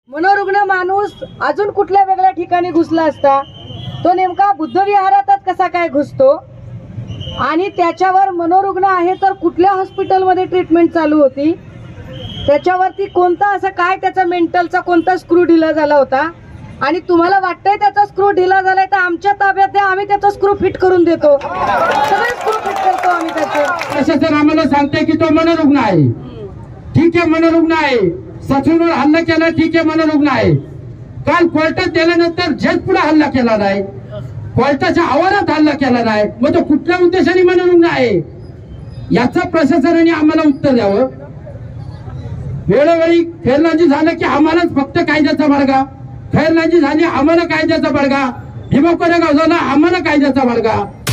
मनोरुग्ण माणूस अजून कुठल्या वेगळ्या ठिकाणी घुसला असता, तो नेमका बुद्धविहारातच कसा काय घुसतो आणि त्याच्यावर मनोरुग्ण आहे तर कुठल्या हॉस्पिटलमध्ये ट्रीटमेंट चालू होती, त्याच्यावरती कोणता असं काय त्याचा मेंटलचा कोणता स्क्रू ढिला झाला होता आणि तुम्हाला वाटतंय त्याचा स्क्रू ढिला झालाय तर आमच्या ताब्यात द्या, आम्ही त्याचा स्क्रू फिट करून देतो, सगळे स्क्रू फिट करतो आम्ही त्याचे। प्रशासन आम्हाला सांगते की तो मनोरुग्ण आहे, ठीक आहे मनोरुग्ण आहे, सचिनवर हल्ला केला, ठीक आहे मनोरुग्ण आहे। काल कोर्टात गेल्यानंतर जज पुढे हल्ला केला नाही, कोर्टाच्या आवारात हल्ला केला नाही, मग तो कुठल्या उद्देशाने मनोरुग्ण आहे याचा प्रशासनाने आम्हाला उत्तर द्यावं। वेळोवेळी खैरनाजी झालं की आम्हालाच फक्त कायद्याचा बडगा, खैरनाजी झाली आम्हाला कायद्याचा बडगा, भीमाकोरेगाव झाला आम्हाला कायद्याचा बडगा।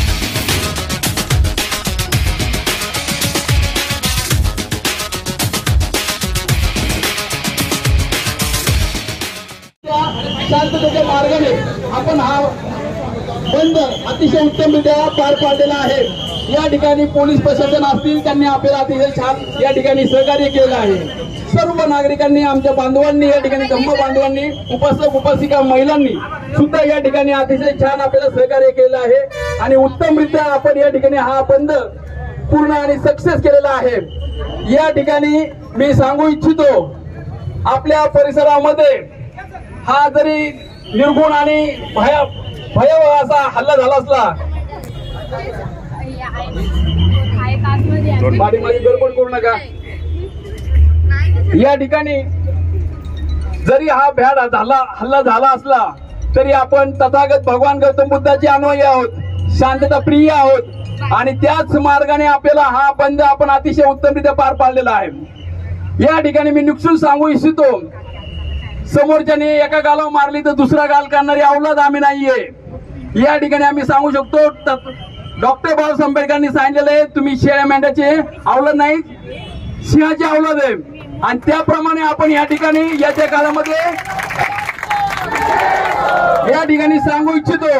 शांततेच्या मार्गाने आपण हा बंद अतिशय उत्तमरित्या पार पाडलेला आहे। या ठिकाणी पोलीस प्रशासन असतील त्यांनी आपल्याला अतिशय छान या ठिकाणी सहकार्य केलं आहे। सर्व नागरिकांनी, आमच्या बांधवांनी, या ठिकाणी धम्म बांधवांनी, उपासिका महिलांनी सुद्धा या ठिकाणी अतिशय छान आपल्याला सहकार्य केलं आहे आणि उत्तमरित्या आपण या ठिकाणी हा बंद पूर्ण आणि सक्सेस केलेला आहे। या ठिकाणी मी सांगू इच्छितो, आपल्या परिसरामध्ये हा जरी निर्गुण आणि भयावह असा हल्ला झाला असला, गडबड करू नका, या ठिकाणी जरी हा भ्याड हल्ला झाला असला तरी आपण तथागत भगवान गौतम बुद्धाचे अनुयायी आहोत, शांतता प्रिय आहोत आणि त्याच मार्गाने आपल्याला हा बंद आपण अतिशय उत्तमरित्या पार पाडलेला आहे। या ठिकाणी मी निक्षून सांगू इच्छितो, समोरच्याने एका गालावर मारली तर दुसरा गाल करणारी अवलाद आम्ही नाहीये। या ठिकाणी आम्ही सांगू शकतो, डॉक्टर बाबासाहेब आंबेडकरांनी सांगितलेलं आहे, तुम्ही शेळ्या मेंढ्याचे अवलाद नाही, सिंहाची अवलाद आहे आणि त्याप्रमाणे आपण या ठिकाणी याच्या काळामध्ये या ठिकाणी सांगू इच्छितो,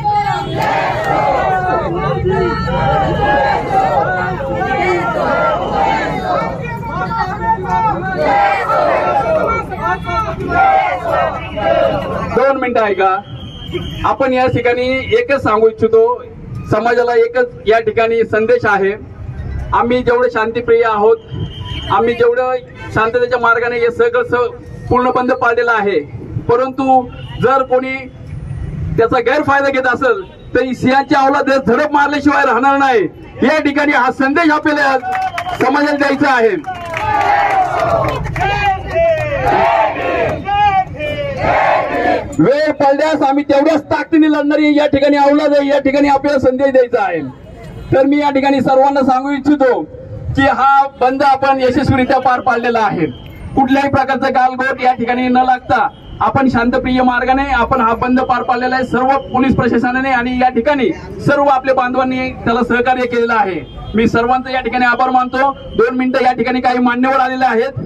दोन मिनिटं आहे का, आपण या ठिकाणी एकच सांगू इच्छितो, समाजाला एकच या ठिकाणी संदेश आहे, आम्ही जेवढे शांतीप्रिय आहोत, आम्ही जेवढं शांततेच्या मार्गाने हे सगळं पूर्ण बंद पाडलेलं आहे, परंतु जर कोणी त्याचा गैरफायदा घेत असेल तर सिंहाच्या अवलाद झडप मारल्याशिवाय राहणार नाही। या ठिकाणी हा संदेश आपल्याला समाजाला द्यायचा आहे। वेळ पडल्यास आम्ही तेवढ्याच ताकदीने लढणारी या ठिकाणी अवलाद आहे, या ठिकाणी आपल्याला संदेश द्यायचा आहे। तर मी या ठिकाणी सर्वांना सांगू इच्छितो की हा बंद आपण यशस्वीरित्या पार पाडलेला आहे। कुठल्याही प्रकारचा गालबोट या ठिकाणी न लागता आपण शांतप्रिय मार्गाने आपण हा बंद पार पाडलेला आहे। सर्व पोलीस प्रशासनाने आणि या ठिकाणी सर्व आपल्या बांधवांनी त्याला सहकार्य केलेलं आहे। मी सर्वांचा या ठिकाणी आभार मानतो। 2 मिनिटं या ठिकाणी काही मान्यवर आलेले आहेत।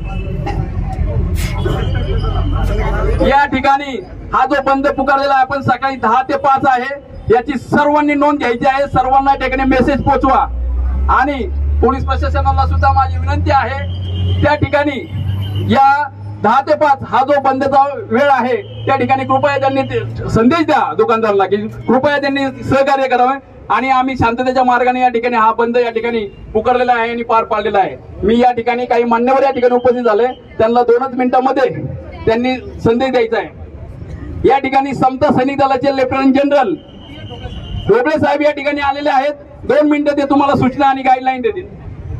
या ठिकाणी हा जो बंद पुकारलेला आहे आपण सकाळी 10 ते 5 आहे, याची सर्वांनी नोंद घ्यायची आहे। सर्वांना या ठिकाणी मेसेज पोहोचवा आणि पोलीस प्रशासनाला सुद्धा माझी विनंती आहे, त्या ठिकाणी या 10 ते 5 हा जो बंदचा वेळ आहे त्या ठिकाणी कृपया त्यांनी संदेश द्या दुकानदाराला की कृपया त्यांनी सहकार्य करावे आणि आम्ही शांततेच्या मार्गाने या ठिकाणी हा बंद या ठिकाणी पुकारलेला आहे आणि पार पाडलेला आहे। मी या ठिकाणी काही मान्यवर या ठिकाणी उपस्थित झाले, त्यांना 2च मिनिटांमध्ये त्यांनी संदेश द्यायचा आहे। या ठिकाणी समता सैनिक दलाचे लेफ्टनंट जनरल ढोबळे साहेब या ठिकाणी आलेले आहेत। 2 मिनिटं ते तुम्हाला सूचना आणि गाईडलाईन देतील।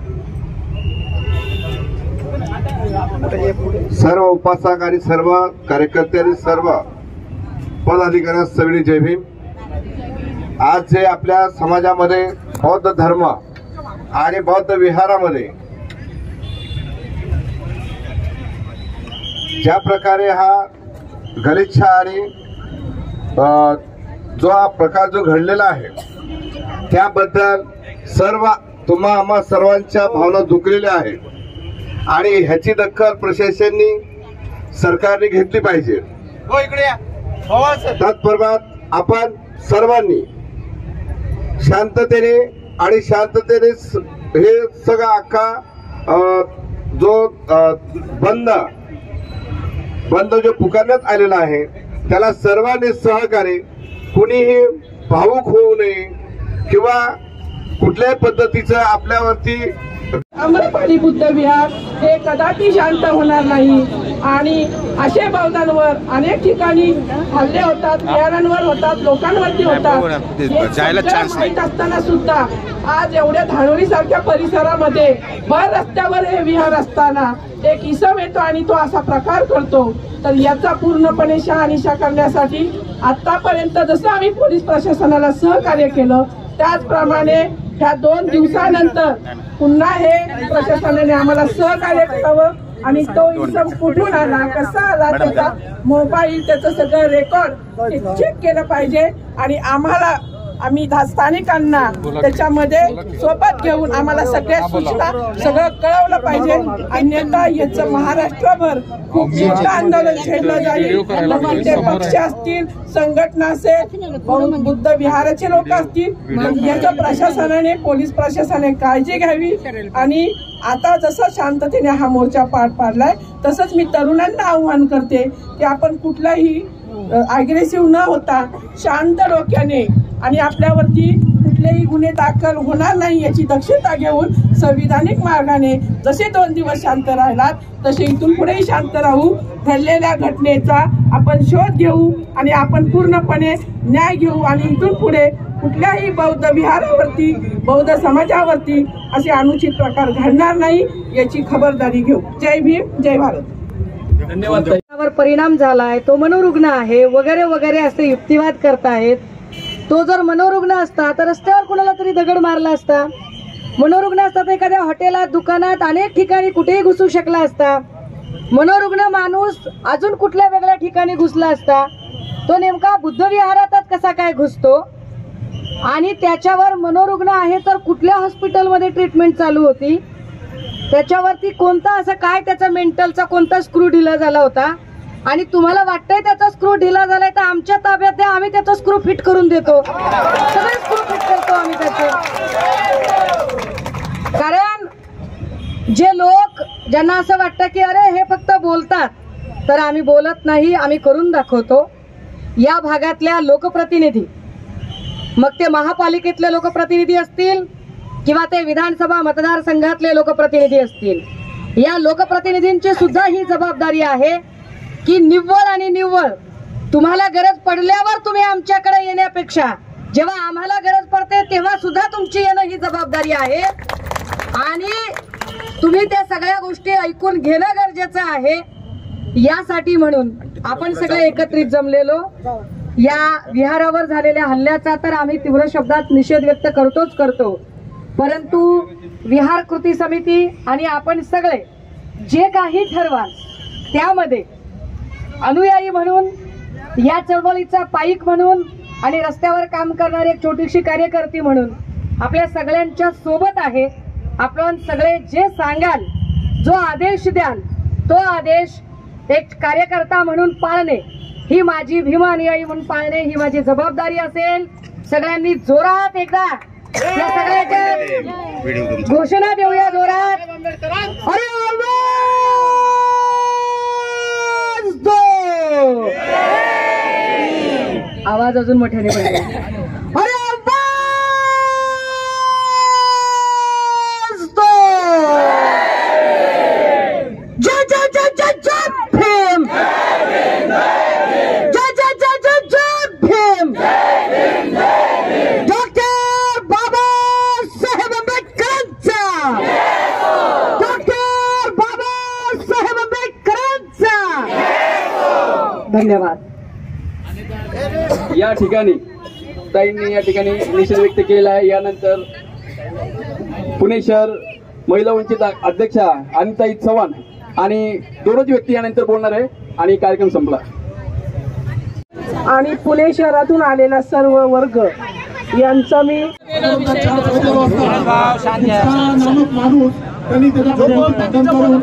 सर्व उपासक आणि सर्व कार्यकर्ते आणि सर्व पदाधिकाऱ्यांना सविनय जय भीम। आज जे आपल्या समाजामध्ये बौद्ध धर्म आणि बौद्ध विहारामध्ये ज्या प्रकारे हा गलिच्छ आणि जो हा प्रकार जो घडलेला आहे त्याबद्दल सर्व आम्हा सर्वांच्या भावना दुखलेल्या आहेत आणि ह्याची दखल प्रशासनाने सरकारने घेतली पाहिजे। त्याचबरोबर आपण सर्वांनी शांततेने आणि शांततेने हे सगळा अख्खा जो बंद बंद जो पुकारण्यात आलेला आहे त्याला सर्वांनी सहकार्य, कुणीही भावुक होऊ नये किंवा कुठल्याही पद्धतीचं आपल्यावरती आम्रपाली बुद्ध विहार हे कदापि शांत होणार नाही आणि असे बौद्धांवर अनेक ठिकाणी हल्ले होतात, विहारांवर होतात, लोकांवरती होतात. माहीत असताना सुद्धा आज एवढ्या धानोरी सारख्या परिसरामध्ये भर रस्त्यावर हे विहार असताना एक इसम येतो आणि तो असा प्रकार करतो. तर याचा पूर्णपणे शहानिशा करण्यासाठी आतापर्यंत जसं आम्ही पोलीस प्रशासनाला सहकार्य केलं त्याचप्रमाणे ह्या 2 दिवसानंतर पुन्हा हे प्रशासनाने आम्हाला सहकार्य करावं आणि तो इसम कुठून आला, कसा आला, त्याचा मोबाईल, त्याचं सगळं रेकॉर्ड चेक केलं पाहिजे आणि आम्ही स्थानिकांना त्याच्यामध्ये सोबत घेऊन आम्हाला सगळ्या सूचना सगळं कळवलं पाहिजे. अन्यथा याचं महाराष्ट्रभर खूप मोठं आंदोलन छेडलं जाईल. मग ते पक्ष असतील, संघटना असेल, बुद्ध विहाराचे लोक असतील, याचं प्रशासनाने, पोलीस प्रशासनाने काळजी घ्यावी. आणि आता जसं शांततेने हा मोर्चा पार पाडलाय तसंच मी तरुणांना आव्हान करते की आपण कुठलाही अग्रेसिव्ह न होता शांत डोक्याने आणि आपल्यावरती कुठलेही गुन्हे दाखल होणार नाही याची दक्षता घेऊन संविधानिक मार्गाने जसे 2 दिवस शांत राहिलात तसे इथून पुढेही शांत राहू. घडलेल्या घटनेचा आपण शोध घेऊ आणि आपण पूर्णपणे न्याय घेऊ आणि इथून पुढे कुठल्याही बौद्ध विहारावरती, बौद्ध समाजावरती असे अनुचित प्रकार घडणार नाही याची खबरदारी घेऊ. जय भीम, जय भारत. धन्यवाद. परिणाम झालाय, तो मनोरुग्ण आहे वगैरे वगैरे असे युक्तिवाद करतायत. तो जर मनोरुग्ण असता तर रस्त्यावर कुणाला तरी दगड मारला असता. मनोरुग्ण असता तर एखाद्या हॉटेलात, दुकानात, अनेक ठिकाणी कुठेही घुसू शकला असता. मनोरुग्ण माणूस अजून कुठल्या वेगळ्या ठिकाणी घुसला असता. तो नेमका बुद्ध विहारातच कसा काय घुसतो आणि त्याच्यावर मनोरुग्ण आहे तर कुठल्या हॉस्पिटलमध्ये ट्रीटमेंट चालू होती, त्याच्यावरती कोणता असं काय त्याचा मेंटलचा कोणता स्क्रू ढिला झाला होता आणि तुम्हाला वाटतंय त्याचा स्क्रू ढिला झालाय तर आमच्या ताब्यात द्या, आम्ही त्याचा स्क्रू फिट करून देतो. सगळे स्क्रू फिट करतो आम्ही त्याचे. कारण जे लोक ज्यांना असं वाटतं की अरे हे फक्त बोलतात, तर आम्ही बोलत नाही, आम्ही करून दाखवतो. या भागातल्या लोकप्रतिनिधी, मग ते महापालिकेतले लोकप्रतिनिधी असतील किंवा ते विधानसभा मतदारसंघातले लोकप्रतिनिधी असतील, या लोकप्रतिनिधींची सुद्धा ही जबाबदारी आहे की निव्वळ आणि निव्वळ तुम्हाला गरज पडल्यावर तुम्ही आमच्याकडे येण्यापेक्षा जेव्हा आम्हाला गरज पडते तेव्हा सुद्धा तुमची येणं ही जबाबदारी आहे आणि तुम्ही त्या सगळ्या गोष्टी ऐकून घेणं गरजेचं आहे. यासाठी म्हणून आपण सगळे एकत्रित जमलेलो. या विहारावर झालेल्या हल्ल्याचा तर आम्ही तीव्र शब्दात निषेध व्यक्त करतो, परंतु विहार कृती समिती आणि आपण सगळे जे काही ठरवाल त्यामध्ये अनुयायी म्हणून, या चळवळीचा पाईक म्हणून आणि रस्त्यावर काम करणारी एक छोटीशी कार्यकर्ती म्हणून आपल्या सगळ्यांच्या सोबत आहे. आपण सगळे जे सांगाल, जो आदेश द्याल, तो आदेश एक कार्यकर्ता म्हणून पाळणे ही माझी, भीम अनुयायी म्हणून पाळणे ही माझी जबाबदारी असेल. सगळ्यांनी जोरात एकदा या सगळ्याच्या घोषणा देऊया जोरात. अरे आवाज अजून मोठ्याने पाहिजे. अरे जय जय जय जय जय भीम, जय जय जय जय जय भीम. डॉक्टर बाबासाहेब आंबेडकरांचा, डॉक्टर बाबासाहेब आंबेडकरांचा. धन्यवाद. या ठिकाणी ताईंनी या ठिकाणी निषेध व्यक्त केला आहे. यानंतर पुणे शहर महिला वंचित अध्यक्षा अनिताई चव्हाण आणि दोनच व्यक्ती यानंतर बोलणार आहे आणि कार्यक्रम संपला. आणि पुणे शहरातून आलेला सर्व वर्ग यांचा मी माणूस त्यांनी त्याचा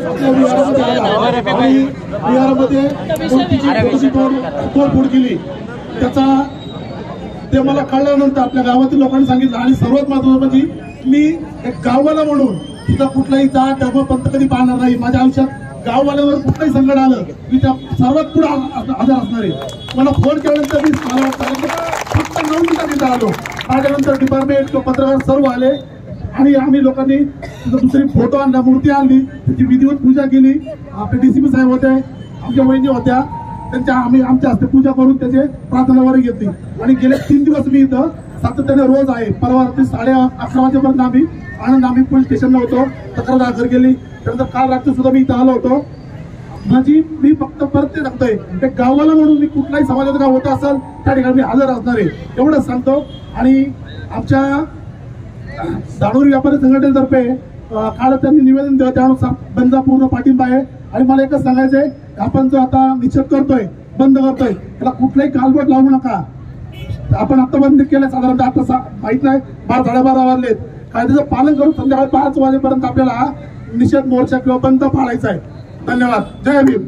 तोडफोड केली. त्याचा ते मला कळल्यानंतर आपल्या गावातील लोकांनी सांगितलं आणि सर्वात महत्वाचं म्हणजे मी एक गावाला म्हणून तिथं कुठलाही जात धर्म पंथ कधी पाहणार नाही. माझ्या आयुष्यात गाववाल्यावर कुठलंही संकट आलं मी त्या सर्वात पुढे हजर असणार आहे. मला फोन केल्यानंतर मी मला फक्त 9 मिनिटात इथं आलो. त्याच्यानंतर डिपार्टमेंट पत्रकार सर्व आले आणि आम्ही लोकांनी दुसरी फोटो आणला, मूर्ती आणली, त्याची विधिवत पूजा केली. आपले डीसीपी साहेब होते, आमच्या वहिनी होत्या, आम्ही आमच्या हस्ते पूजा करून त्याचे प्रार्थनावारी घेतली. आणि गेले 3 दिवस मी इथं सातत्याने रोज आहे. परवा रात्री 11:30 वाजेपर्यंत आम्ही पोलीस स्टेशनला होतो, तक्रार दाखल केली. त्यानंतर काल रात्री सुद्धा मी इथं आलो होतो. माझी मी फक्त परत ते सांगतोय, ते गावाला म्हणून मी कुठलाही समाजाचं गाव होत असेल त्या ठिकाणी मी हजर असणार आहे एवढंच सांगतो. आणि आमच्या दाणोरी व्यापारी संघटनेतर्फे काल त्यांनी निवेदन दिलं, त्यानुसार बंद पूर्ण पाठिंबा आहे. आणि मला एकच सांगायचंय, आपण जो आता निषेध करतोय, बंद करतोय, त्याला कुठलाही कालबोट लावू नका. आपण आता बंद केलं साधारणतः आता माहित नाही 12-12:30 वाजलेत. कायद्याचं पालन करून संध्याकाळी 5 वाजेपर्यंत आपल्याला निषेध मोर्चा किंवा बंद पाळायचा आहे. धन्यवाद. जय भीम.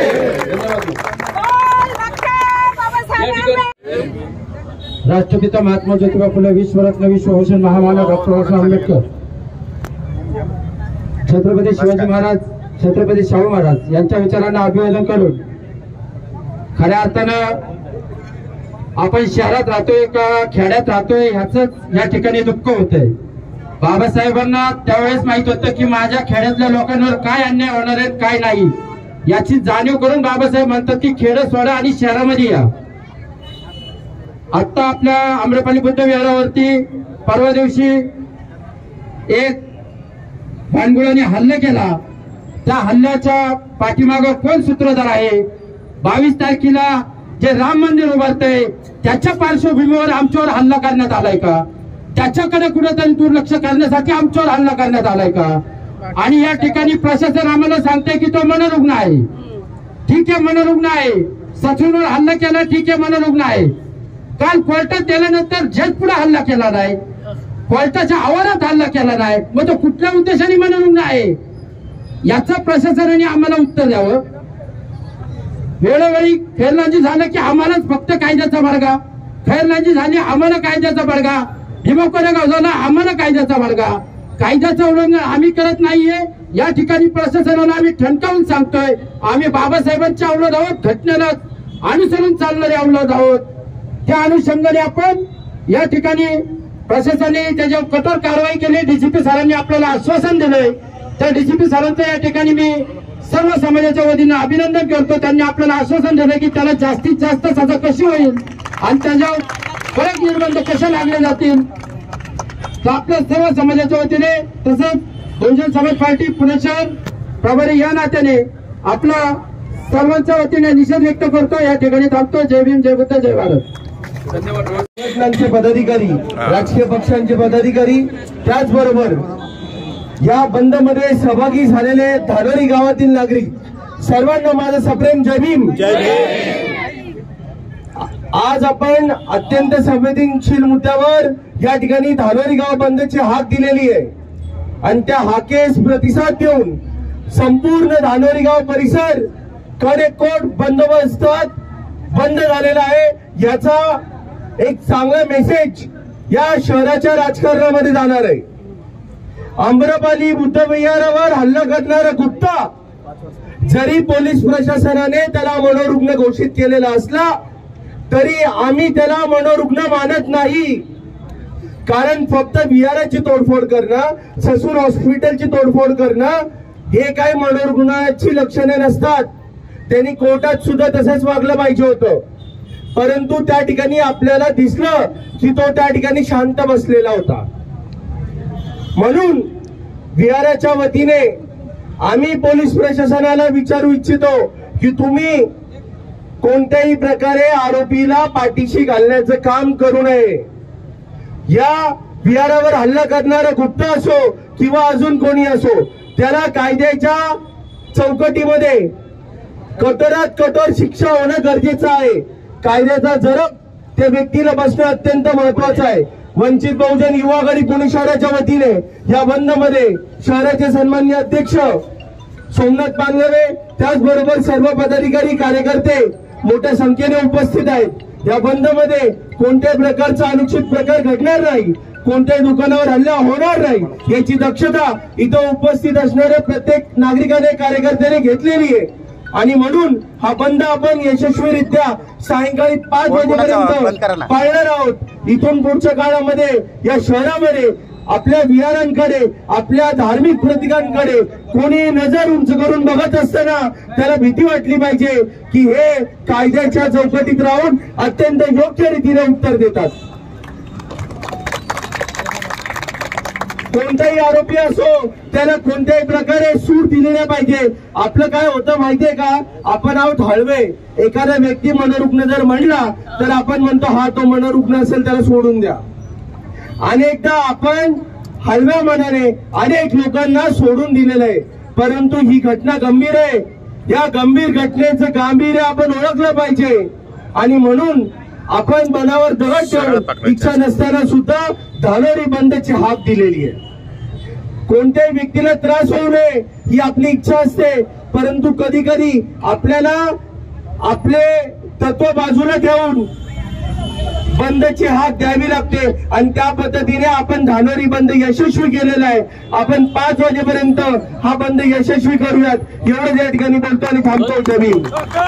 राष्ट्रपिता महात्मा ज्योतिबा फुले, विश्वरत्न, विश्वभूषण, महामानव डॉक्टर बाबासाहेब आंबेडकर, छत्रपती शिवाजी महाराज, छत्रपती शाहू महाराज यांच्या विचारांना अभिवादन करून खऱ्या अर्थानं आपण शहरात राहतोय का खेड्यात राहतोय ह्याच या ठिकाणी दुःख होतंय. बाबासाहेबांना त्यावेळेस माहित होतं की माझ्या खेड्यातल्या लोकांवर काय अन्याय होणार आहेत, काय नाही, याची जाणीव करून बाबासाहेब म्हणतात की खेडं सोडा आणि शहरामध्ये या. आता आपल्या आम्रपाली बुद्ध विहारावरती परवा दिवशी एक भांडगुळाने हल्ला केला. त्या हल्ल्याच्या पाठीमागं कोण सूत्रधार आहे? 22 तारखेला जे राम मंदिर उभारतंय त्याच्या पार्श्वभूमीवर आमच्यावर हल्ला करण्यात आलाय का? त्याच्याकडे कुठेतरी दुर्लक्ष करण्यासाठी आमच्यावर हल्ला करण्यात आलाय का? आणि या ठिकाणी प्रशासन आम्हाला सांगतंय की तो मनोरुग्ण आहे. ठीक आहे, मनोरुग्ण आहे. सचिनवर हल्ला केला, ठीक आहे, मनोरुग्ण आहे. काल कोर्टात गेल्यानंतर जज पुढे हल्ला केला नाही, कोर्टाच्या आवारात हल्ला केला नाही, मग तो कुठल्या उद्देशाने मनोरुग्ण आहे याचं प्रशासनाने आम्हाला उत्तर द्यावं. वेळोवेळी फेरलांजी झालं की आम्हालाच फक्त कायद्याचा बडगा, फेरलांजी झाली आम्हाला कायद्याचा बडगा, ढिमोकोऱ्या गावला आम्हाला कायद्याचा बडगा. कायद्याचं उल्लंघन आम्ही करत नाहीये. या ठिकाणी प्रशासनाला आम्ही ठणकावून सांगतोय, आम्ही बाबासाहेबांच्या अवलंब आहोत, घटनेला अनुसरून चालणारे अवलंब आहोत. त्या अनुषंगाने आपण या ठिकाणी प्रशासनाने त्याच्यावर कठोर कारवाई केली. डीसीपी सरांनी आपल्याला आश्वासन दिलंय. त्या डीसीपी सरांचं या ठिकाणी मी सर्व समाजाच्या वतीनं अभिनंदन करतो. त्यांनी आपल्याला आश्वासन दिलं की त्याला जास्तीत जास्त सजा कशी होईल आणि त्याच्यावर कडक निर्बंध कसे लागले जातील. तर आपल्या सर्व समाजाच्या वतीने तसंच बहुजन समाज पार्टी पुणे शहर प्रभारी या नात्याने आपला सर्वांच्या वतीने निषेध व्यक्त करतो. या ठिकाणी थांबतो. जय भीम, जय बुद्ध, जय भारत. संघटनांचे पदाधिकारी, राजकीय पक्षांचे पदाधिकारी, त्याचबरोबर या बंद मध्ये सहभागी झालेले धानोरी गावातील नागरिक सर्वांना माझं सप्रेम जय भीम. आज आपण अत्यंत संवेदनशील मुद्द्यावर या ठिकाणी धानोरी गाव बंदची हाक दिलेली आहे आणि त्या हाकेस प्रतिसाद देऊन संपूर्ण धानोरी गाव परिसर कडेकोट बंदोबस्तात बंद झालेला आहे. याचा एक चांगला मेसेज या शहराच्या राजकारणामध्ये जाणार आहे. आम्रपाली बुद्ध विहारावर हल्ला करणारा गुप्ता जरी पोलीस प्रशासनाने त्याला मनोरुग्ण घोषित केलेला असला तरी आम्ही त्याला मनोरुग्ण मानत नाही. कारण फक्त विहाराची तोडफोड करणं, ससून हॉस्पिटलची तोडफोड करणं हे काही मनोरुग्णाची लक्षणे नसतात. त्यांनी कोर्टात सुद्धा तसंच वागलं पाहिजे होतं. परंतु त्या ठिकाणी आपल्याला दिसलं की तो त्या ठिकाणी शांत बसलेला होता. म्हणून विहाराच्या वतीने आम्ही पोलीस प्रशासनाला विचारू इच्छितो की तुम्ही कोणत्याही प्रकारे आरोपीला पाठीशी घालण्याचं काम करू नये. या विहारावर हल्ला करणारा गुप्ता असो किंवा अजून कोणी असो त्याला कायद्याच्या चौकटीमध्ये कठोरात कठोर शिक्षा होणं गरजेचं आहे. कायद्याचा जरब त्या व्यक्तीला बसणं अत्यंत महत्वाचं आहे. वंचित बहुजन युवा आघाडी पुणे शहराच्या वतीने या बंद मध्ये शहराचे सन्माननीय अध्यक्ष सोमनाथ पानगवे त्याचबरोबर सर्व पदाधिकारी कार्यकर्ते मोठ्या संख्येने उपस्थित आहेत. या बंद मध्ये कोणत्याही प्रकारचा अनुचित प्रकार घडणार नाही कोणत्याही दुकानावर हल्ला होणार नाही याची दक्षता इथं उपस्थित असणाऱ्या प्रत्येक नागरिकाने कार्यकर्त्याने घेतलेली आहे आणि म्हणून हा बंद आपण यशस्वीरित्या सायंकाळी 5 वाजेपर्यंत पाळणार आहोत। इथून पुढच्या काळामध्ये या शहरामध्ये आपल्या विहारांकडे आपल्या धार्मिक प्रतीकांकडे कोणी नजर उंच करून बघत असताना त्याला भीती वाटली पाहिजे की हे कायद्याच्या चौकटीत राहून अत्यंत योग्य रीतीने उत्तर देतात। कोणताही आरोपी असो त्याला कोणत्याही प्रकारे सूट दिली नाही पाहिजे। आपलं काय होतं माहितीये का, आपण आहोत हळवे, एखादा व्यक्ती मनोरुग्ण जर म्हणला तर आपण म्हणतो हा तो मनोरुग्ण असेल त्याला सोडून द्या। अनेकदा आपण हलव्या मनाने अनेक लोकांना सोडून दिलेलं आहे, परंतु ही घटना गंभीर आहे। या गंभीर घटनेचं गांभीर्य आपण ओळखलं पाहिजे आणि म्हणून आपण मनावर दगड ठेवून इच्छा नसताना सुद्धा धानोरी बंदची हाक दिलेली आहे। कोणत्याही व्यक्तीला त्रास होऊ नये ही आपली इच्छा असते, परंतु कधी कधी आपल्याला आपले तत्व बाजूला ठेवून बंदची हाक द्यावी लागते आणि त्या पद्धतीने आपण धानोरी बंद यशस्वी केलेला आहे। आपण 5 वाजेपर्यंत हा बंद यशस्वी करूयात एवढं या ठिकाणी बोलतो आणि थांबतो। जमीन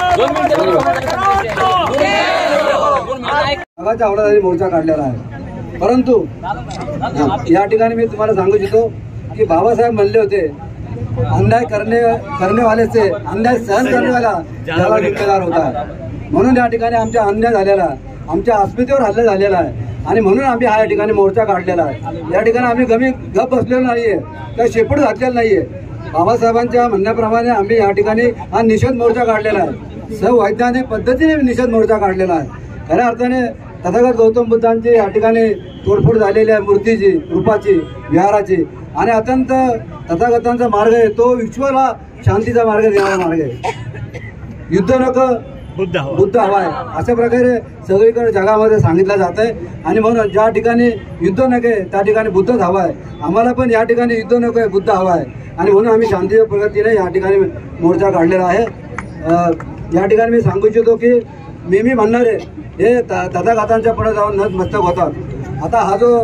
आवडाचा मोर्चा काढलेला आहे, परंतु या ठिकाणी मी तुम्हाला सांगू इच्छितो की बाबासाहेब म्हणले होते अन्याय करने वाले से अन्याय सहन करने वाला त्याला जिम्मेदार होता। म्हणून या ठिकाणी आमच्या अन्याय झालेला, आमच्या अस्मितेवर हल्ला झालेला आहे आणि म्हणून आम्ही हा या ठिकाणी मोर्चा काढलेला आहे। या ठिकाणी आम्ही गप बसलेलो नाहीये, काही शेपूट घातलेला नाहीये। बाबासाहेबांच्या म्हणण्याप्रमाणे आम्ही या ठिकाणी हा निषेध मोर्चा काढलेला आहे, संवैधानिक पद्धतीने निषेध मोर्चा काढलेला आहे। खऱ्या अर्थाने तथागत गौतम बुद्धांची या ठिकाणी तोडफोड झालेली आहे, मूर्तीची, रूपाची, विहाराची, आणि अत्यंत तथागतांचा मार्ग आहे तो विश्वाला शांतीचा मार्ग देणारा मार्ग आहे। युद्ध नको बुद्ध हवाय अशा प्रकारे सगळीकडे जगामध्ये सांगितलं जात आहे आणि म्हणून ज्या ठिकाणी युद्ध नके त्या ठिकाणी बुद्धच हवा आहे। आम्हाला पण या ठिकाणी युद्ध नको आहे, बुद्ध हवा आहे आणि म्हणून आम्ही शांतीच्या पद्धतीने या ठिकाणी मोर्चा काढलेला आहे। या ठिकाणी मी सांगू इच्छितो की मी म्हणणार आहे हे तथागतांच्या पुढे जाऊन नतमस्तक होतात। आता हा जो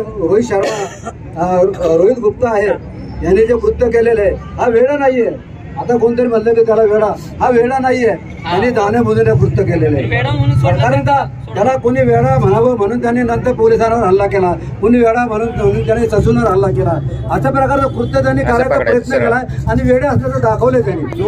रोहित गुप्ता आहे यांनी जे कृत्य केलेलं आहे हा वेडा नाहीये। आता कोणतरी म्हणलं की त्याला वेडा, हा वेडा नाहीये, त्यांनी जाणीवबुद्धीने कृत्य केलेलं आहे। कारण त्याला कोणी वेडा म्हणावं म्हणून त्यांनी नंतर पोलिसांवर हल्ला केला, कोणी वेडा म्हणून त्यांनी ससूनवर हल्ला केला। अशा प्रकारचं कृत्य त्यांनी करायचा प्रयत्न केला आणि वेडे असल्याचं दाखवले त्यांनी।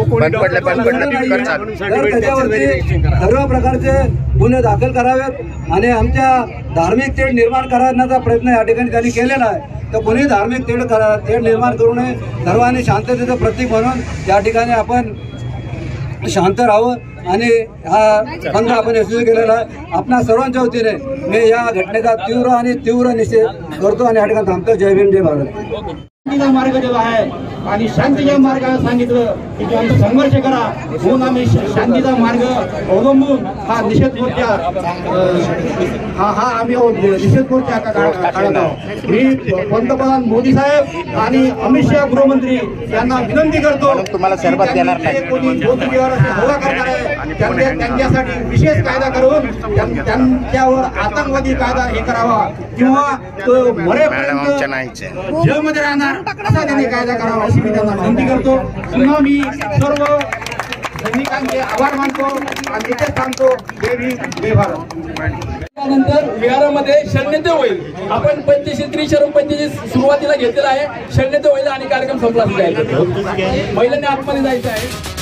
तर त्याच्यावरती सर्व प्रकारचे गुन्हे दाखल करावेत आणि आमच्या धार्मिक तेढ निर्माण करण्याचा प्रयत्न या ठिकाणी त्यांनी केलेला आहे। तर कोणी धार्मिक तेढ निर्माण करू नये, सर्वांनी शांततेचं प्रतीक म्हणून या ठिकाणी आपण शांत राहावं आणि हा बंद आपण यशस्वी केलेला आहे। आपल्या सर्वांच्या वतीने मी या घटनेचा तीव्र निषेध करतो आणि या ठिकाणी थांबतो। जय भीम, जय भारत। शांतीचा मार्ग दिला आहे आणि शांतीच्या मार्गाने सांगितलं की तुम्ही संघर्ष करा, म्हणून आम्ही शांतीचा मार्ग अवलंबून हा निषेध मोर्चा आम्ही निषेध मोर्चा काढत आहोत। मी पंतप्रधान मोदी साहेब आणि अमित शहा गृहमंत्री यांना विनंती करतो तुम्हाला सरबत देणार नाही, कोणी हल्ला करणार आहे त्यांच्यासाठी विशेष कायदा करून त्यांच्यावर आतंकवादी कायदा हे करावा किंवा तो मरेपर्यंत जेलमध्ये राहणार असा त्यांनी कायदा करावा अशी मी त्यांना विनंती करतो। पुन्हा मी सर्व सैनिकांचे आभार मानतो आणि इथेच थांबतो। जय भीम, जय भारत। त्यानंतर विहारामध्ये शल्यते होईल। आपण 85 त्रिशरण 85 सुरुवातीला घेतलेला आहे, शल्यते होईल आणि कार्यक्रम संपला जाईल। महिलांनी आतमध्ये जायचं आहे।